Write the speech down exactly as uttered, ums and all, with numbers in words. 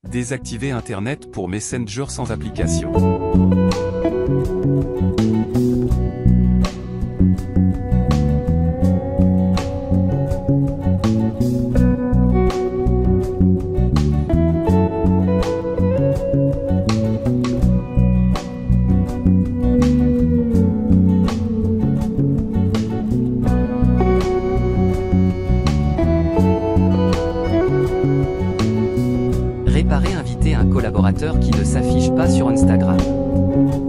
Désactiver Internet pour Messenger sans application. Réparer inviter un collaborateur qui ne s'affiche pas sur Instagram.